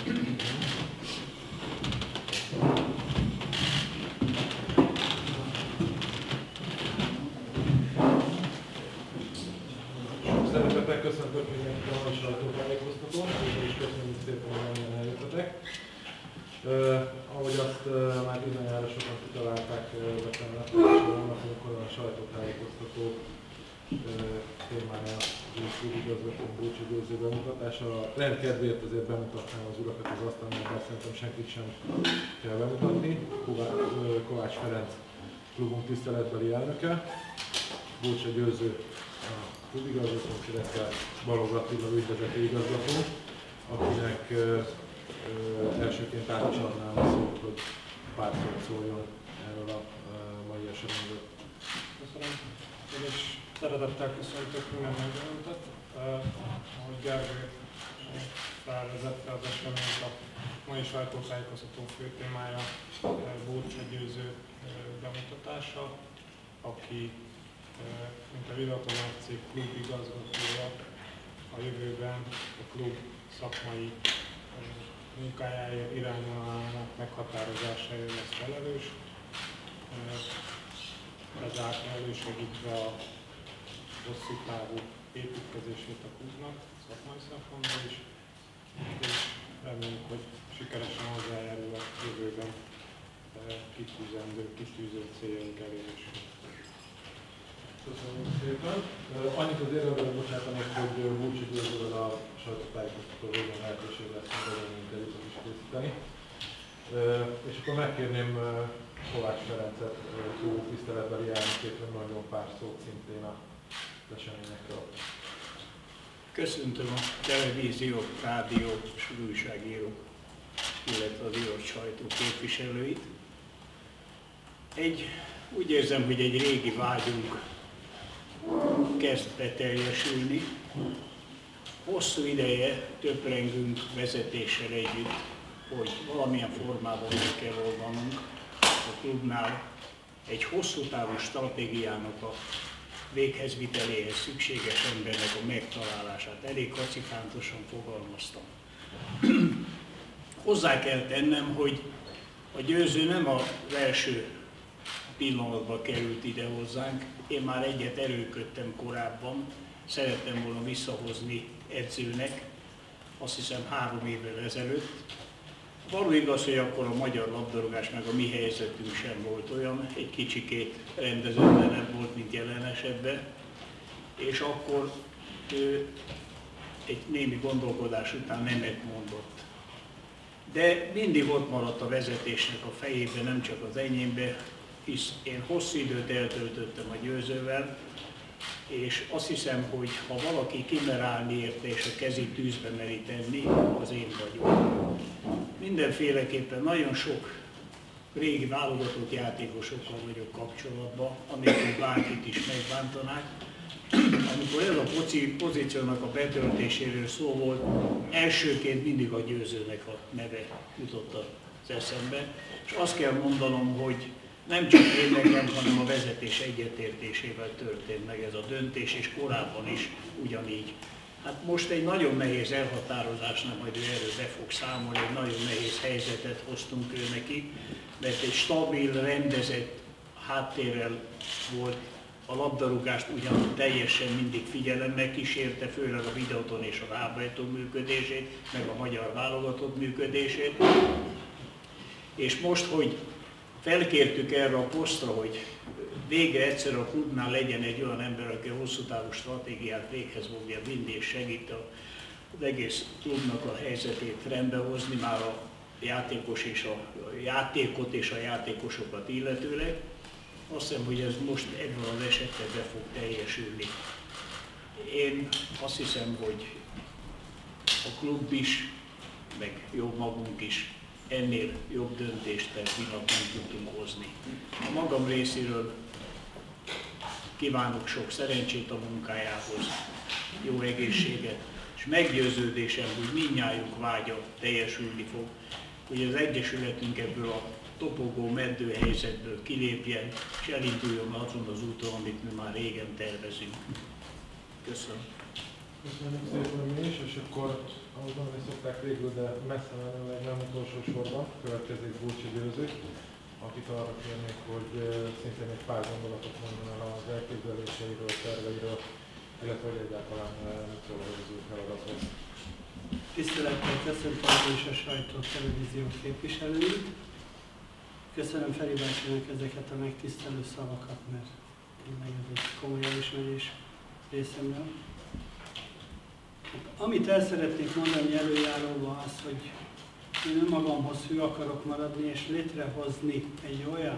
Szeretettel köszöntök mindenkit a mai sajtótájékoztatón, és köszönjük szépen, hogy mennyien eljöttetek. Ahogy azt már bizonyára sokan kitalálták betemletesen, akkor a sajtótájékoztató témája a klubigazgató Bulcsy Győző bemutatása. A rend kedvéért azért bemutatnám az urakat az asztalnál, mert szerintem senkit sem kell bemutatni. Kovács Ferenc klubunk tiszteletbeli elnöke, Bulcsy Győző a klubigazgató, illetve Balogh Attila ügyvezető igazgató, akinek elsőként át is adnám a szót, hogy pár szót szóljon erről a mai eseményről. Köszönöm. Én is szeretettel köszöntök minden megjelentet. Ahogy Gergő felvezette az eseményt, a mai sajtótájékoztató fő témája Bulcsy Győző bemutatása, aki mint a Villatomárci klub igazgatója a jövőben a klub szakmai munkájáért, irányvonalának meghatározásáért lesz felelős, ezáltal elősegítve a hosszú távú építkezését a klubnak szakmai szempontból is, és reméljük, hogy sikeresen hozzájárul a jövőben kitűzött céljaink elérésére. Köszönöm szépen. Annyit azért előbb bocsátanék, hogy Bulcsy Győzővel a sajtótájékoztató végén lehetőség lesz meg interjúkat is készíteni. És akkor megkérném Kovács Ferencet, klubunk tiszteletbeli elnökét, hogy mondjon pár szót szintén az eseményekről. Köszöntöm a televízió, rádió és újságírók, illetve az írott sajtó képviselőit. Úgy érzem, hogy egy régi vágyunk kezd beteljesülni. Hosszú ideje töprengünk vezetéssel együtt, hogy valamilyen formában meg kell oldanunk a klubnál egy hosszú távú stratégiának a véghezviteléhez szükséges embernek a megtalálását. Elég kacifántosan fogalmaztam. Hozzá kell tennem, hogy a Győző nem az első pillanatban került ide hozzánk. Én már egyet erőlködtem korábban, szerettem volna visszahozni edzőnek, azt hiszem 3 évvel ezelőtt. Való igaz, hogy akkor a magyar labdarúgás meg a mi helyzetünk sem volt olyan, egy kicsikét rendezetlenebb volt, mint jelen esetben, és akkor ő egy némi gondolkodás után nemet mondott. De mindig ott maradt a vezetésnek a fejében, nem csak az enyémbe, hisz én hosszú időt eltöltöttem a Győzővel, és azt hiszem, hogy ha valaki kimer állni érte és a kezét tűzbe meri tenni, az én vagyok. Mindenféleképpen nagyon sok régi válogatott játékosokkal vagyok kapcsolatban, amikor bárkit is megbántanák. Amikor ez a pozíciónak a betöltéséről szó volt, elsőként mindig a Győzőnek a neve jutott az eszembe, és azt kell mondanom, hogy nem csak én nekem, hanem a vezetés egyetértésével történt meg ez a döntés, és korábban is ugyanígy. Hát most egy nagyon nehéz elhatározásnak, majd ő erről be fog számolni, egy nagyon nehéz helyzetet hoztunk ő neki, mert egy stabil, rendezett háttérrel volt a labdarúgást, ugyan teljesen mindig figyelemmel kísérte, főleg a Videoton és a Rábajtó működését, meg a magyar válogatott működését. És most, hogy felkértük erre a posztra, hogy végre egyszer a klubnál legyen egy olyan ember, aki a hosszú távú stratégiát véghez fogja vinni és segít az egész klubnak a helyzetét rendbehozni, már a játékot és a játékosokat illetőleg. Azt hiszem, hogy ez most ebben az esetben be fog teljesülni. Én azt hiszem, hogy a klub is, meg jó magunk is ennél jobb döntést per pillanat nem tudtunk hozni. A magam részéről kívánok sok szerencsét a munkájához, jó egészséget, és meggyőződésem, hogy mindnyájunk vágya teljesülni fog, hogy az Egyesületünk ebből a topogó, meddő helyzetből kilépjen, és elinduljon azon az úton, amit mi már régen tervezünk. Köszönöm. Köszönjük szépen mi is, és akkor, ahogy mondani szokták végül, de messze menőleg nem utolsó sorban következik Bulcsi Győző, akit arra kérnék, hogy szintén egy pár gondolatot mondjon el az elképzeléseiről, terveiről, illetve hogy egyáltalán mit szól az ő feladathoz. Tisztelettel köszöntöm is a sajtó televízió képviselőit. Köszönöm Feri bácsinak ezeket a megtisztelő szavakat, mert tényleg ez egy komoly elismerés részemről. Amit el szeretnék mondani előjáróban az, hogy én önmagamhoz hű akarok maradni és létrehozni egy olyan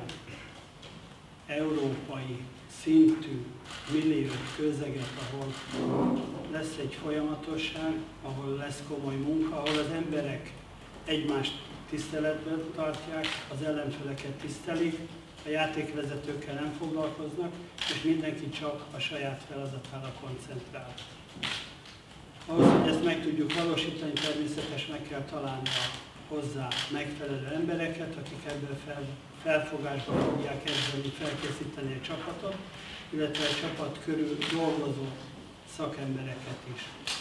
európai szintű millió közeget, ahol lesz egy folyamatosság, ahol lesz komoly munka, ahol az emberek egymást tiszteletben tartják, az ellenfeleket tisztelik, a játékvezetőkkel nem foglalkoznak, és mindenki csak a saját feladatára koncentrál. Ahhoz, hogy ezt meg tudjuk valósítani, természetesen meg kell találni a hozzá megfelelő embereket, akik ebből felfogásba fogják kezdeni felkészíteni a csapatot, illetve a csapat körül dolgozó szakembereket is.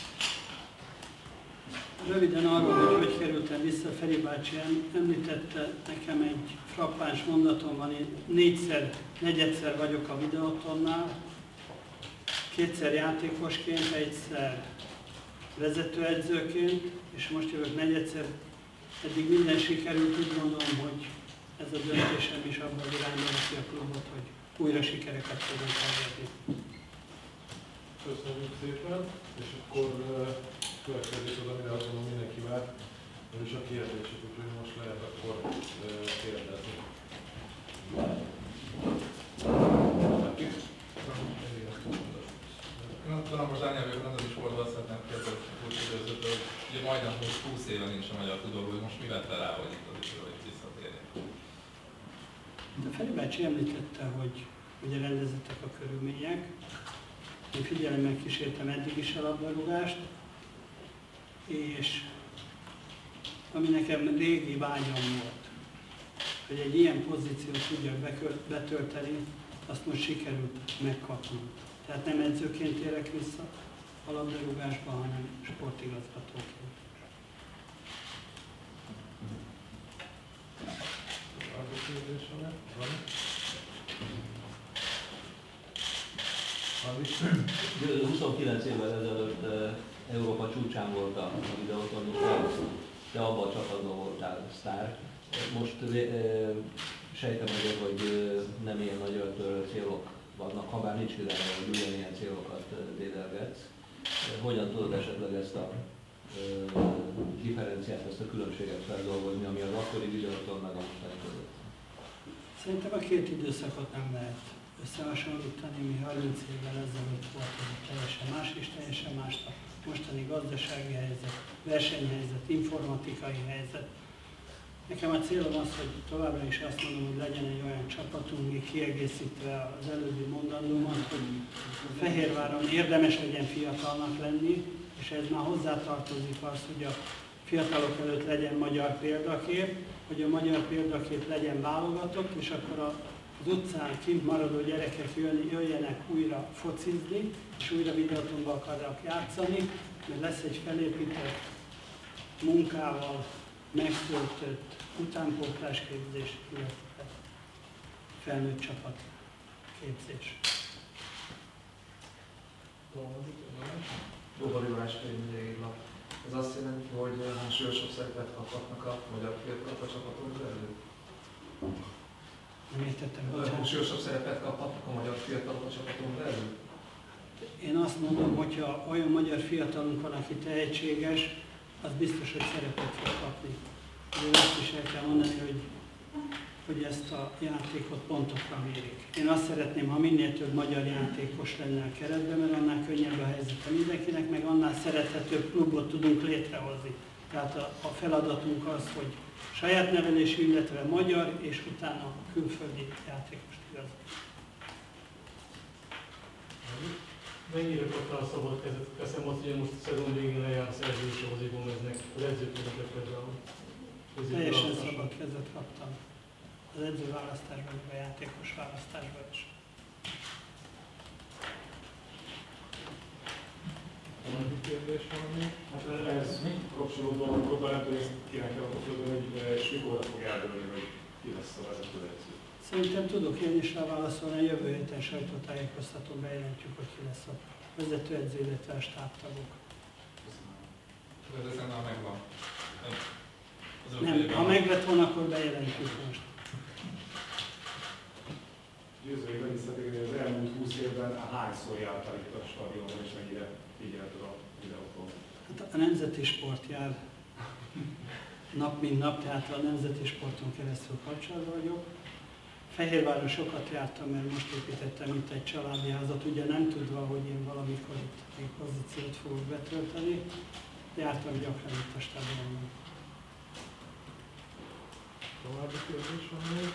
Röviden arról, hogy kerültem vissza, Feri bácsi említette nekem egy frappáns mondatom van, én negyedszer vagyok a Videótonnál, kétszer játékosként, egyszer vezetőedzőként, és most jövök negyedszer. Eddig minden sikerült, úgy gondolom, hogy ez a döntésem is abban az irányba veszi a klubot, hogy újra sikereket fogunk elérni. Köszönjük szépen, és akkor következik az, amire azt mondom mindenki vár, ez is a kérdések, úgyhogy most lehet akkor kérdezni. Tudom, most Daniel vagyok, az is fordul, azt szeretném kérdezni Bulcsi-től, hogy ugye majdnem 20 éve nincs a magyar tudó, hogy most mi vette rá, hogy itt az is, hogy visszatérjek? A Feri bácsi említette, hogy ugye rendezettek a körülmények. Én figyelemmel kísértem eddig is a labdarúgást, és ami nekem régi vágyam volt, hogy egy ilyen pozíciót tudjak betölteni, azt most sikerült megkapnom. Tehát nem edzőként érek vissza a labdarúgásba, hanem sportigazgatóként. Győző 29 évvel ezelőtt Európa csúcsán volt a Videóton, de abban a csapatban voltál sztár. Most sejtem azért, hogy nem ilyen nagy célok vannak, ha bár nincs kizárólag, hogy ugyanilyen célokat dédelgetsz. Hogyan tudod esetleg ezt a differenciát, ezt a különbséget feldolgozni, ami az akkori Videóton meg a mostani között? Szerintem a két időszakot nem lehet összehasonlítani, mi 30 évvel ezelőtt volt egy teljesen más és teljesen más a mostani gazdasági helyzet, versenyhelyzet, informatikai helyzet. Nekem a célom az, hogy továbbra is azt mondom, hogy legyen egy olyan csapatunk, még kiegészítve az előbbi mondandómat, hogy Fehérváron érdemes legyen fiatalnak lenni, és ez már hozzátartozik az, hogy a fiatalok előtt legyen magyar példakép, hogy a magyar példakép legyen válogatott, és akkor az utcán kint maradó gyerekek jöjjenek újra focizni, és újra Videótonba akarnak játszani, mert lesz egy felépített munkával megtöltött utánpótlásképzés, illetve felnőtt csapat képzés. Dobori Balázs könyvírlap. Ez azt jelenti, hogy hangsúlyosabb szerepet kaphatnak a magyar fiatalok a csapaton belül? Nem értettem, bocsánat. Hangsúlyosabb szerepet kaphatnak a magyar fiatalok a csapaton belül? Én azt mondom, hogyha olyan magyar fiatalunk van, aki tehetséges, az biztos, hogy szerepet fog kapni. Én azt is el kell mondani, hogy ezt a játékot pontokra mérik. Én azt szeretném, ha minél több magyar játékos lenne a keretben, mert annál könnyebb a helyzete mindenkinek, meg annál szerethetőbb klubot tudunk létrehozni. Tehát a feladatunk az, hogy saját nevelésű, illetve magyar, és utána külföldi játékost igazolni. Mennyire kapta a szabad kezet? Teszem azt, hogy most a szezon végén lejár a szerződése Ozzy Gomeznek, az edzőközöket például. Teljesen szabad kezet kaptam. Az edzőválasztásban, meg a játékos választásban is. További kérdés valami? Hát ez kapcsolódó dolgokkal nem tudom, ezt kinek kell kapcsolódni, hogy és mikorra fog eldőlni, hogy ki lesz a vezetőedző. Szerintem tudok én is rá válaszolni, a jövő héten sajtótájékoztatón bejelentjük, hogy ki lesz a vezetőedző, illetve a stábtagok. Ez szerintem megvan. Nem, ha meg volna, akkor bejelentjük most. Győzői visszatérni, az elmúlt 20 évben hányszor jártál itt a stadionban, és mennyire figyelted a videókon? Hát a Nemzeti Sport jár nap mint nap, tehát a Nemzeti Sporton keresztül kapcsolatban vagyok. Fehérváron sokat jártam, mert most építettem itt egy családi házat, ugye nem tudva, hogy én valamikor itt még pozíciót fogok betölteni. Jártam gyakran itt a stadionban. További kérdés van még?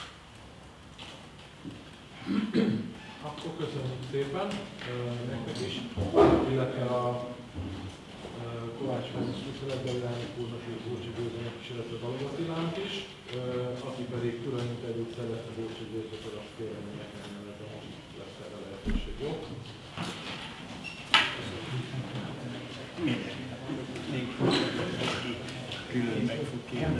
Akkor köszönjük szépen nektek is, illetve a Kovács Ferenc tiszteletbeli úrnak és Bócsi Győzőnek is, illetve Balogh Attilának is, aki pedig külön interjút szeretne Bócsi Győzőtől, azt kérem, hogy nekem illetve most lesz erre lehetőség, jó? Mindenki. Még külön meg fog kérni.